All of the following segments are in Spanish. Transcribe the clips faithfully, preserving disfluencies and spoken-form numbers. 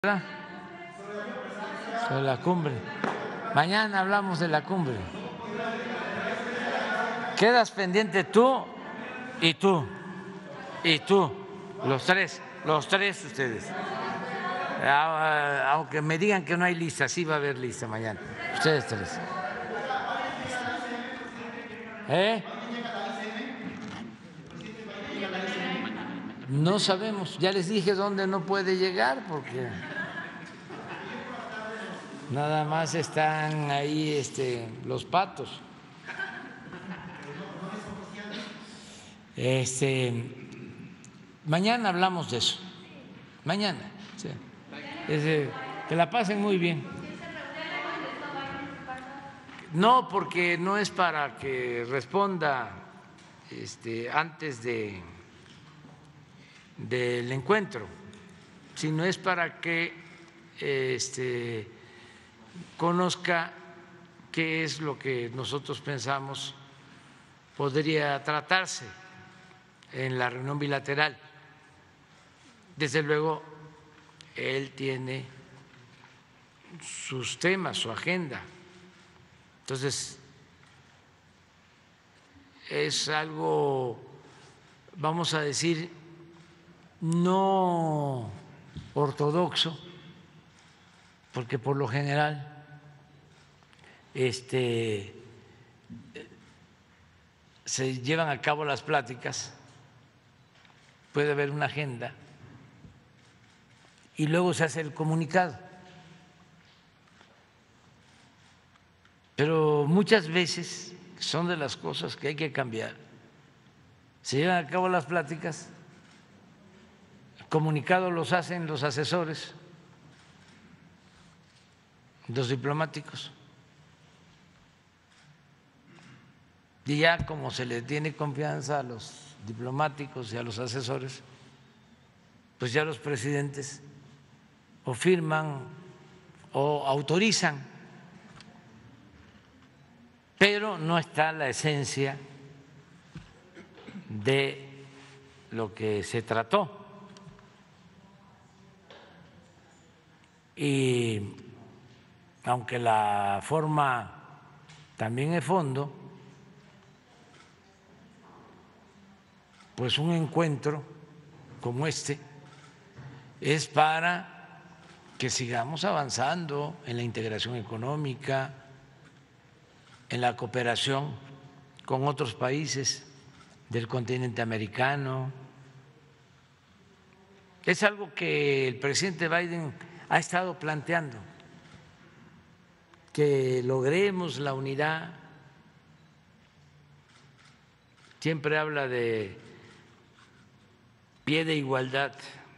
¿verdad? Sobre la cumbre. Mañana hablamos de la cumbre. Quedas pendiente tú y tú y tú, los tres, los tres ustedes. Aunque me digan que no hay lista, sí va a haber lista mañana. Ustedes tres. ¿Eh? No sabemos, ya les dije dónde no puede llegar porque nada más están ahí este, los patos. Este, mañana hablamos de eso. Mañana. Sí. Este, que la pasen muy bien. No, porque no es para que responda este, antes de del encuentro, sino es para que este, conozca qué es lo que nosotros pensamos podría tratarse en la reunión bilateral. Desde luego, él tiene sus temas, su agenda. Entonces, es algo, vamos a decir, no ortodoxo, porque por lo general este, se llevan a cabo las pláticas, puede haber una agenda y luego se hace el comunicado. Pero muchas veces son de las cosas que hay que cambiar. Se llevan a cabo las pláticas, el comunicado los hacen los asesores, los diplomáticos, y ya como se le tiene confianza a los diplomáticos y a los asesores, pues ya los presidentes o firman o autorizan, pero no está la esencia de lo que se trató. Y aunque la forma también es fondo, pues un encuentro como este es para que sigamos avanzando en la integración económica, en la cooperación con otros países del continente americano. Es algo que el presidente Biden ha estado planteando, que logremos la unidad. Siempre habla de pie de igualdad,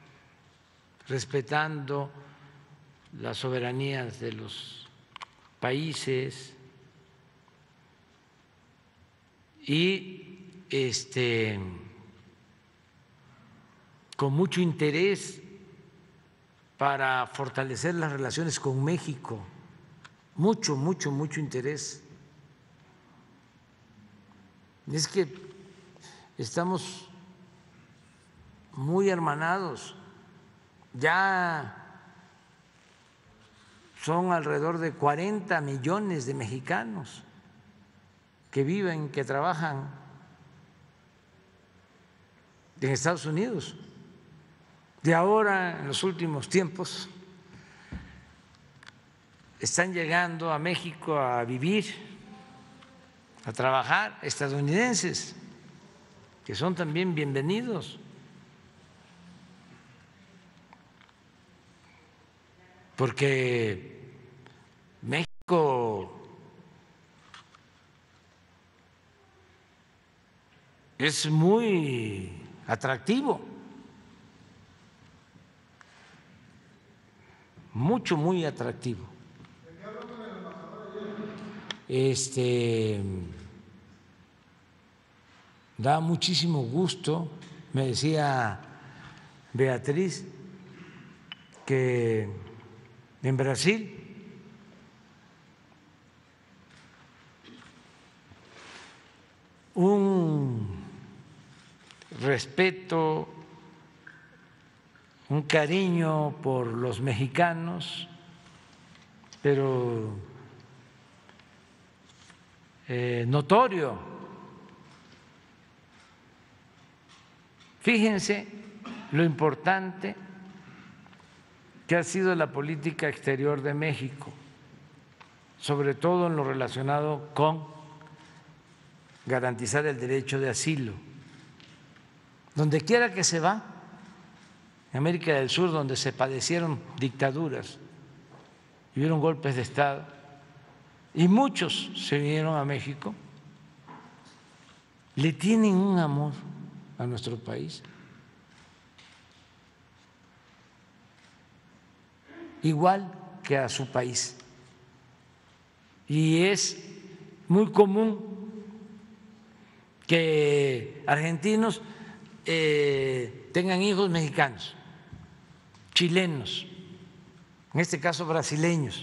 respetando las soberanías de los países y este con mucho interés para fortalecer las relaciones con México, mucho, mucho, mucho interés. Es que estamos muy hermanados, ya son alrededor de cuarenta millones de mexicanos que viven, que trabajan en Estados Unidos. De ahora, en los últimos tiempos, están llegando a México a vivir, a trabajar, estadounidenses, que son también bienvenidos. Porque México es muy atractivo, mucho, muy atractivo. Este da muchísimo gusto, me decía Beatriz, que en Brasil un respeto, un cariño por los mexicanos, pero eh, notorio. Fíjense lo importante que ha sido la política exterior de México, sobre todo en lo relacionado con garantizar el derecho de asilo. Donde quiera que se va, en América del Sur, donde se padecieron dictaduras y hubieron golpes de Estado, y muchos se vinieron a México, le tienen un amor a nuestro país, igual que a su país. Y es muy común que argentinos eh, tengan hijos mexicanos, chilenos, en este caso brasileños.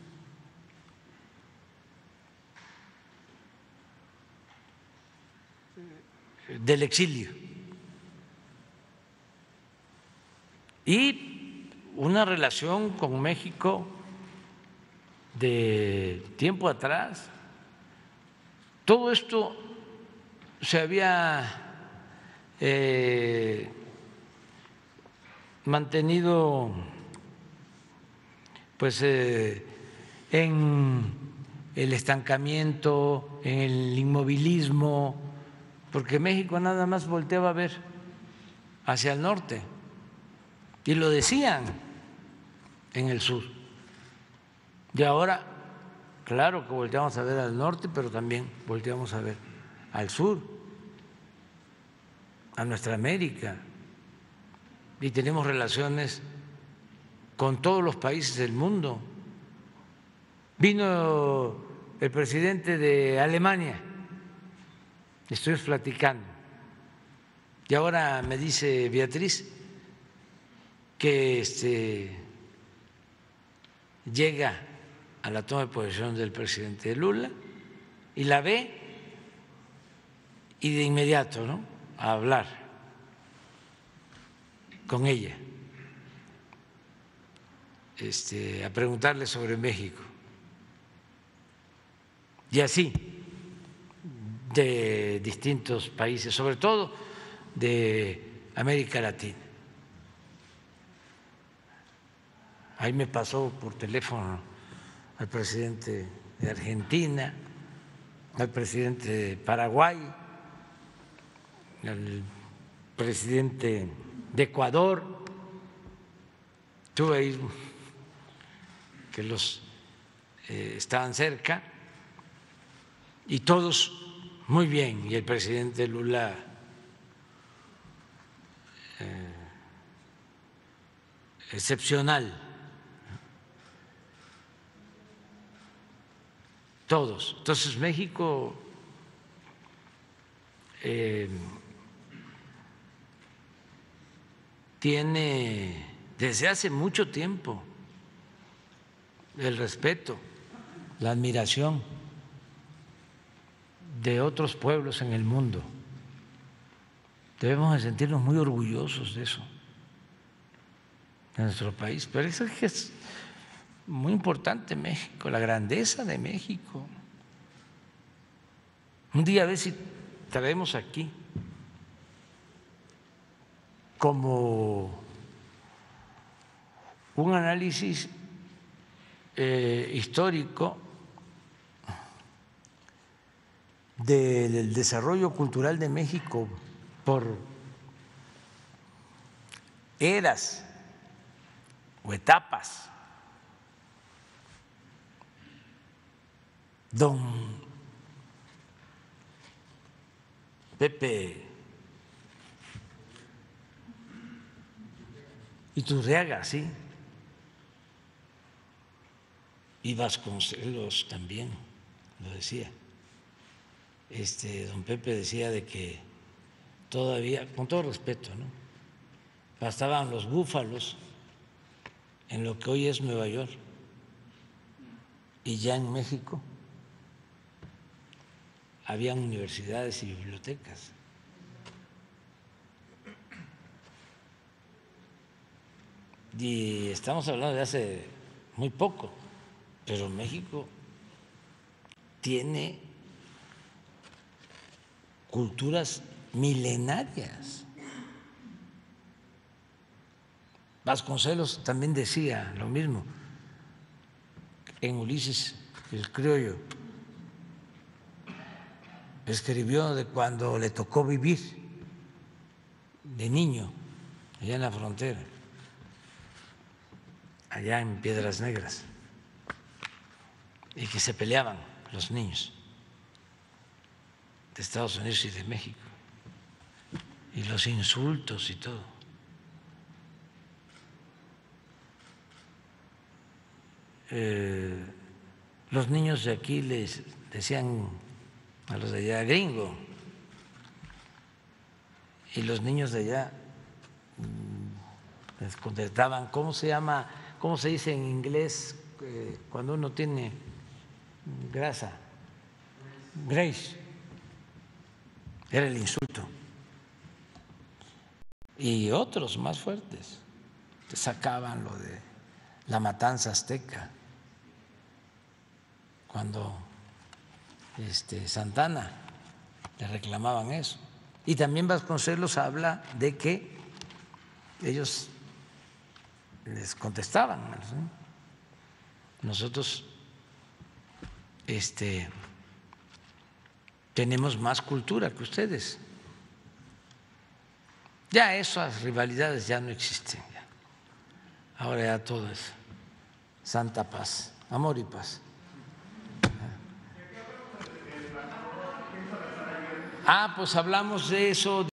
Del exilio. Y una relación con México de tiempo atrás. Todo esto se había eh, mantenido pues eh, en el estancamiento, en el inmovilismo, porque México nada más volteaba a ver hacia el norte y lo decían en el sur. Y ahora, claro que volteamos a ver al norte, pero también volteamos a ver al sur, a nuestra América, y tenemos relaciones con todos los países del mundo. Vino el presidente de Alemania, estoy platicando, y ahora me dice Beatriz que este, llega a la toma de posesión del presidente Lula y la ve y de inmediato, ¿no?, a hablar con ella, este, a preguntarle sobre México. Y así, de distintos países, sobre todo de América Latina. Ahí me pasó por teléfono al presidente de Argentina, al presidente de Paraguay, al presidente de Ecuador. Tuve ahí que los eh, estaban cerca y todos muy bien, y el presidente Lula eh, excepcional. Todos. Entonces México eh, tiene desde hace mucho tiempo el respeto, la admiración de otros pueblos en el mundo. Debemos de sentirnos muy orgullosos de eso, de nuestro país. Pero eso es que es muy importante México, la grandeza de México. Un día a ver si traemos aquí como un análisis eh, histórico del desarrollo cultural de México por eras o etapas. Don Pepe Iturriaga, sí, y Vasconcelos también lo decía. Este, don Pepe decía de que todavía, con todo respeto, ¿no?, bastaban los búfalos en lo que hoy es Nueva York, y ya en México habían universidades y bibliotecas. Y estamos hablando de hace muy poco, pero México tiene culturas milenarias. Vasconcelos también decía lo mismo en Ulises el Criollo. Escribió de cuando le tocó vivir de niño allá en la frontera, allá en Piedras Negras, y que se peleaban los niños de Estados Unidos y de México, y los insultos y todo. Eh, los niños de aquí les decían a los de allá gringo, y los niños de allá les contestaban, ¿cómo se llama? ¿Cómo se dice en inglés eh, cuando uno tiene grasa? Grace. Era el insulto. Y otros más fuertes. Sacaban lo de la matanza azteca, cuando este, Santana le reclamaban eso. Y también Vasconcelos habla de que ellos les contestaban, ¿no? Nosotros este, tenemos más cultura que ustedes. Ya esas rivalidades ya no existen. Ya. Ahora ya todo es santa paz, amor y paz. Ah, pues hablamos de eso.